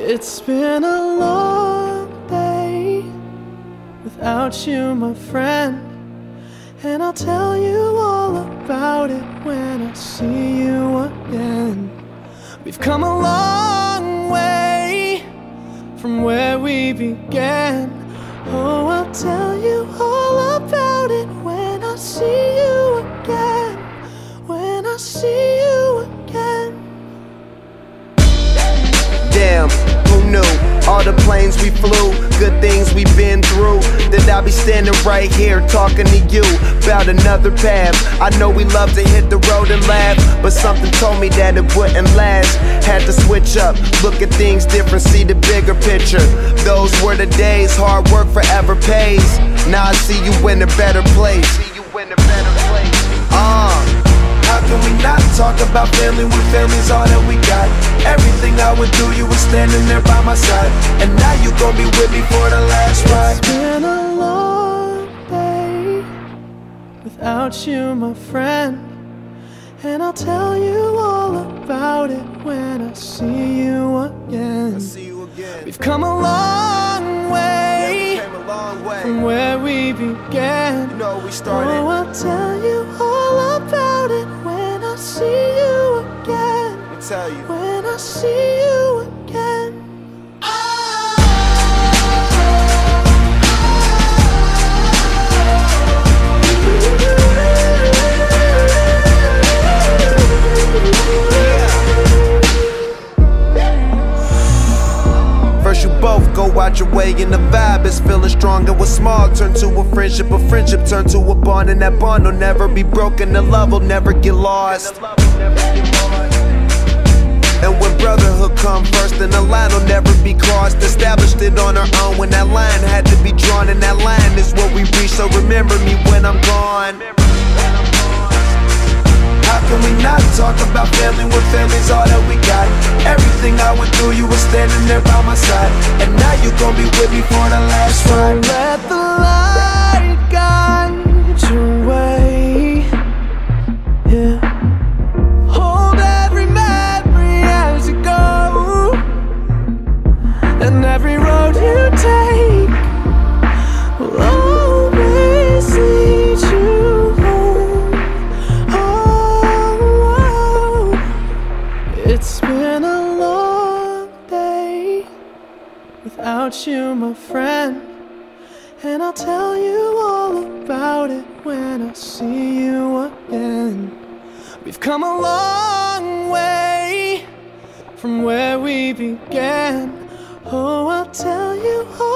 It's been a long day without you, my friend, and I'll tell you all about it when I see you again. We've come a long way from where we began. Oh, I'll tell you all about it when I see you again. When I see you again. Damn, who knew? All the planes we flew, good things we've been through, that I'll be standing right here talking to you about another path. I know we love to hit the road and laugh, but something told me that it wouldn't last. Had to switch up, look at things different, see the bigger picture. Those were the days, hard work forever pays. Now I see you in a better place. How can we not talk about family when family's all that we got? Everything I went through, you were standing there by my side, and now you gon' be with me for the last ride. It's been a long day without you, my friend, and I'll tell you all about it when I see you again. We've come a long way, from where we began. You know we started. Oh, I'll tell you all about it when I see you again. Let me tell you. When I see you again. First you both go out your way and the vibe is feeling stronger. What's small turn to a friendship turn to a bond, and that bond will never be broken. The love will never get lost. And when brotherhood come first, then the line will never be crossed. Established it on our own when that line had to be drawn, and that line is what we reach. So remember me when I'm gone. How can we not talk about family when family's all that we got? Everything I went through, you were standing there by my side, and now you gon' be with me for the last ride. Let the light guide your way. Yeah. Hold every memory as you go, and every road you take will always lead you home. Oh, it's been a long day without you, my friend, and I'll tell you all about it when I see you again. We've come a long way from where we began. Oh, I'll tell you all